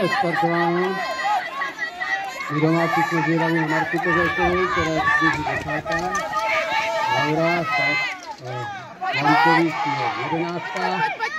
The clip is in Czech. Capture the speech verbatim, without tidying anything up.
odstartováno. I domácí jsme zvědaví na Marku Kozelkovi, která je běží desátá. Laura, tak, Lankovi je jedenáctá.